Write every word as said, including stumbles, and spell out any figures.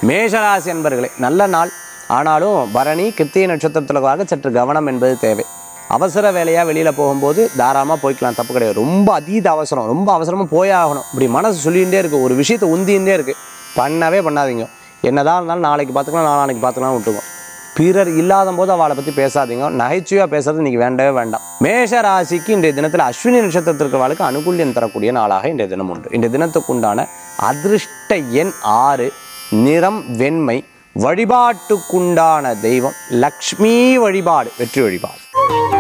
மேஷராசி அன்பர்களே, நல்ல நாள். ஆனாலும் பரணி கிருத்திகை நட்சத்திரத்துக்காக சற்று கவனம் என்பது தேவை. அவசர வேலையாக வெளியில் போகும்போது தாராளமாக போய்க்கலாம், தப்பு கிடையாது. ரொம்ப அதீத அவசரம், ரொம்ப அவசரமாக போயாகணும் இப்படி மனசு சொல்லிகிட்டே இருக்குது, ஒரு விஷயத்தை உந்திகிட்டே இருக்குது, பண்ணவே பண்ணாதீங்க. என்னதான் இருந்தாலும் நாளைக்கு பார்த்துக்கலாம், நாளைக்கு பார்த்துக்கலாம் விட்டுவோம். பிறர் இல்லாத போது அவளை பற்றி பேசாதீங்க. நகைச்சுவையாக பேசுறது இன்றைக்கி வேண்டவே வேண்டாம். மேஷ ராசிக்கு இன்றைய தினத்தில் அஸ்வினி நட்சத்திரத்திற்கு அனுகூல்யம் தரக்கூடிய நாளாக இன்றைய தினம் உண்டு. இன்றைய தினத்துக்குண்டான அதிர்ஷ்ட எண் ஆறு, நிறம் வெண்மை, வழிபாட்டுக்குண்டான தெய்வம் லக்ஷ்மி வழிபாடு, வெற்றி வழிபாடு.